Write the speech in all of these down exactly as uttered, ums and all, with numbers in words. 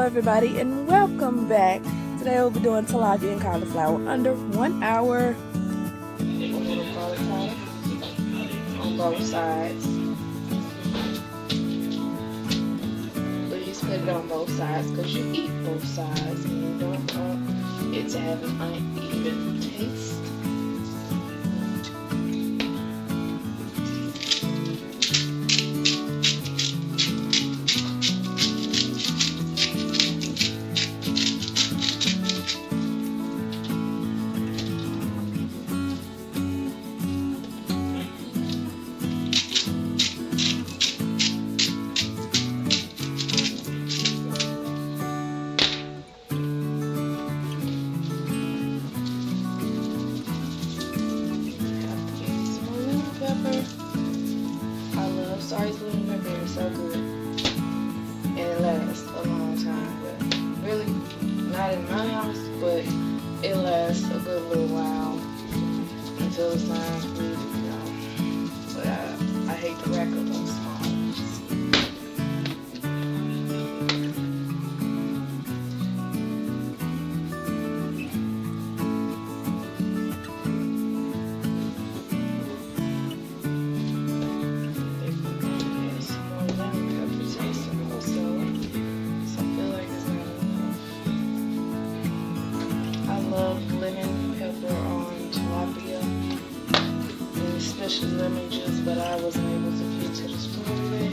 everybody, and welcome back. Today we'll be doing tilapia and cauliflower under one hour. A little cauliflower on both sides. Please put it on both sides because you eat both sides and you don't want it to have an uneven taste. Sorry, lemon pepper is so good, and it lasts a long time. But really, not in my house, but it lasts a good little while until it's time for me to go. But I, I hate to rack up those small ones. Lemon pepper on tilapia, and especially lemon juice, but I wasn't able to get to the store today.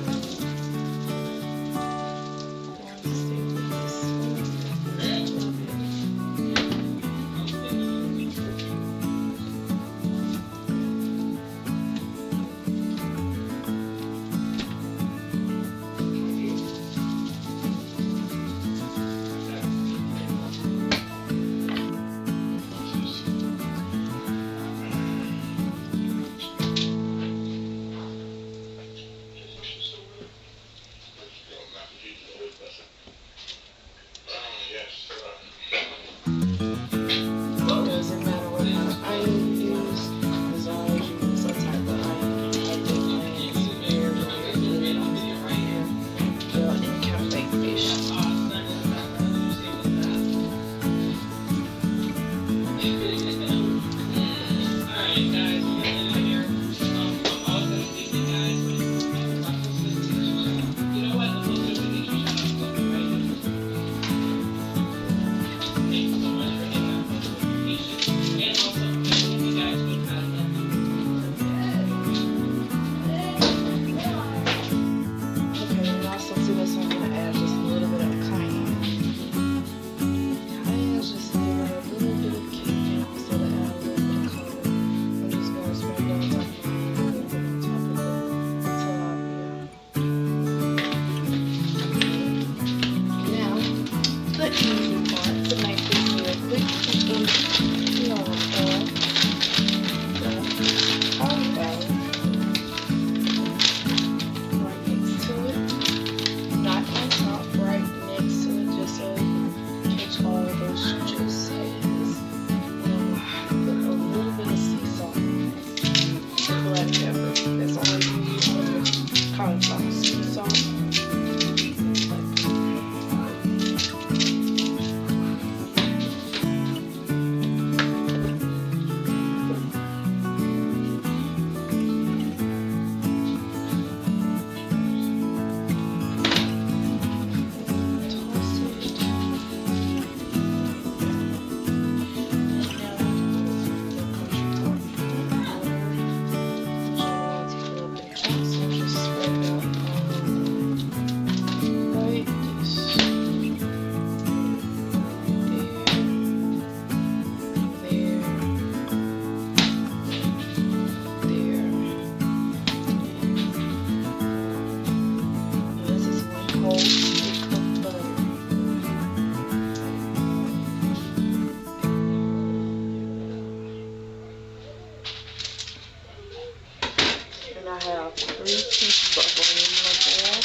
I have three pieces of aluminum foil.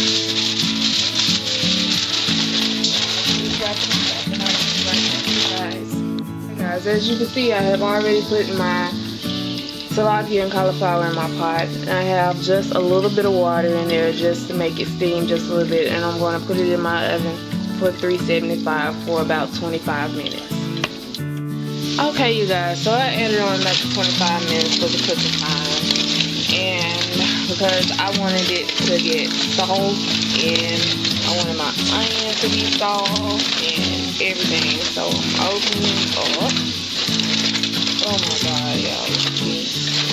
Wrapping it up, and I just write it guys, as you can see, I have already put my tilapia and cauliflower in my pot. And I have just a little bit of water in there just to make it steam just a little bit. And I'm going to put it in my oven for three seventy-five for about twenty-five minutes. Okay, you guys, so I added on like twenty-five minutes for the cooking time. And because I wanted it to get soft and I wanted my onion to be soft and everything. So I'm opening up. Oh my god, y'all, look at this.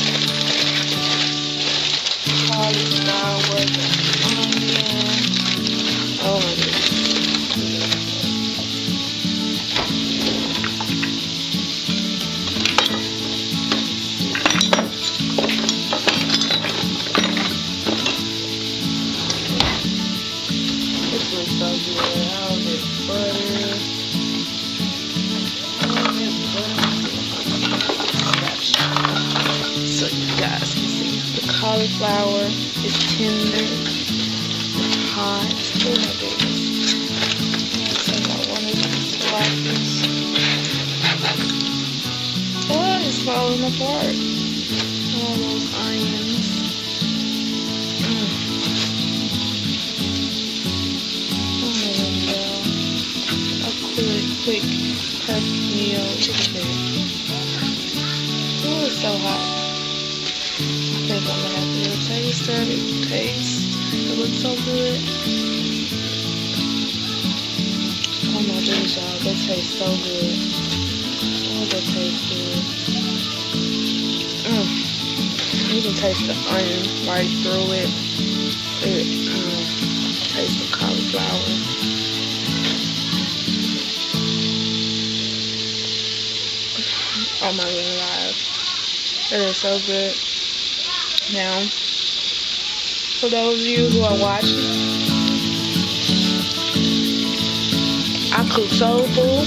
Cauliflower, the onion. Oh my goodness. This looks so good. All this butter. All this butter. So you guys can see the cauliflower is tender, hot. Oh my goodness. So I one of these tilapias. Oh, it's falling apart. All those onions. Mm. Oh my god. A quick, quick, perfect meal. Look at that. Oh, it's so hot. I think I'm gonna have to do a taste of it. Taste. It looks so good. Oh my goodness, y'all. That tastes so good. Oh, that tastes good. Mm. You can taste the onion right through it. It mm. Taste the cauliflower. Oh my goodness. That is so good. Now, for those of you who are watching, I cook soul food,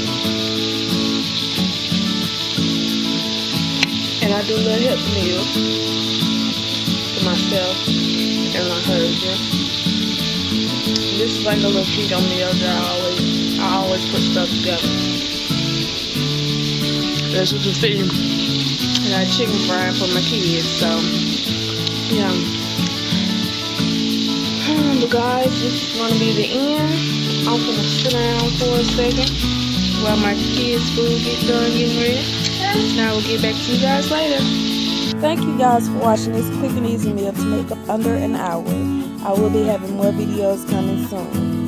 and I do little help meals for myself and my husband. This is like a little keto meal that I always, I always put stuff together. As you can see, I got chicken fried for my kids, so yeah. But guys, this is gonna be the end. I'm gonna sit down for a second while my kids' food get done getting ready. Now we'll get back to you guys later. Thank you guys for watching this quick and easy meal to make up under an hour. I will be having more videos coming soon.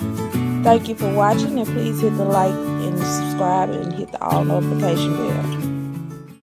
Thank you for watching, and please hit the like and subscribe and hit the all notification bell.